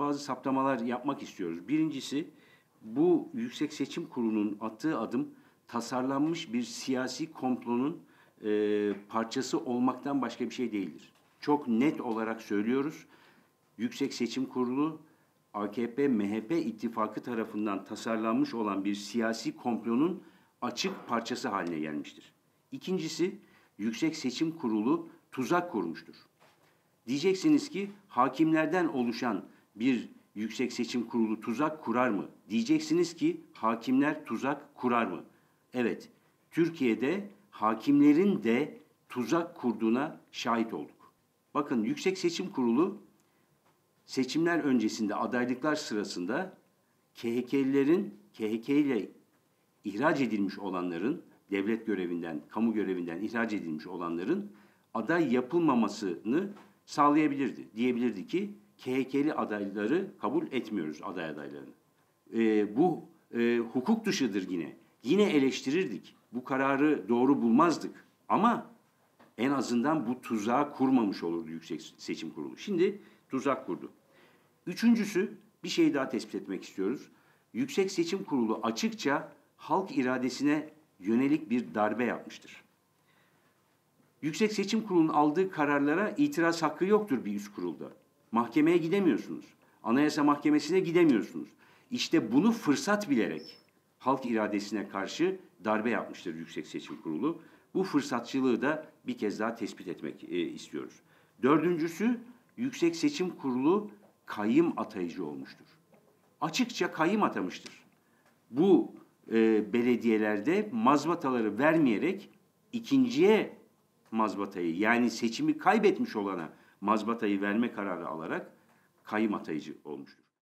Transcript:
bazı saptamalar yapmak istiyoruz. Birincisi, bu Yüksek Seçim Kurulu'nun attığı adım tasarlanmış bir siyasi komplonun parçası olmaktan başka bir şey değildir. Çok net olarak söylüyoruz. Yüksek Seçim Kurulu, AKP-MHP ittifakı tarafından tasarlanmış olan bir siyasi komplonun açık parçası haline gelmiştir. İkincisi, Yüksek Seçim Kurulu tuzak kurmuştur. Diyeceksiniz ki hakimlerden oluşan bir Yüksek Seçim Kurulu tuzak kurar mı? Diyeceksiniz ki hakimler tuzak kurar mı? Evet, Türkiye'de hakimlerin de tuzak kurduğuna şahit olduk. Bakın, Yüksek Seçim Kurulu seçimler öncesinde, adaylıklar sırasında KHK ile ihraç edilmiş olanların, devlet görevinden, kamu görevinden ihraç edilmiş olanların aday yapılmamasını sağlayabilirdi. Diyebilirdi ki KHK'li adayları kabul etmiyoruz, aday adaylarını. Bu hukuk dışıdır yine. Yine eleştirirdik. Bu kararı doğru bulmazdık. Ama en azından bu tuzağı kurmamış olurdu Yüksek Seçim Kurulu. Şimdi tuzak kurdu. Üçüncüsü, bir şey daha tespit etmek istiyoruz. Yüksek Seçim Kurulu açıkça halk iradesine yönelik bir darbe yapmıştır. Yüksek Seçim Kurulu'nun aldığı kararlara itiraz hakkı yoktur bir üst kurulda. Mahkemeye gidemiyorsunuz. Anayasa Mahkemesi'ne gidemiyorsunuz. İşte bunu fırsat bilerek halk iradesine karşı darbe yapmıştır Yüksek Seçim Kurulu. Bu fırsatçılığı da bir kez daha tespit etmek istiyoruz. Dördüncüsü, Yüksek Seçim Kurulu kayyım atayıcı olmuştur. Açıkça kayyım atamıştır. Bu belediyelerde mazbataları vermeyerek ikinciye mazbatayı, yani seçimi kaybetmiş olana mazbatayı verme kararı alarak kayyım atayıcı olmuştur.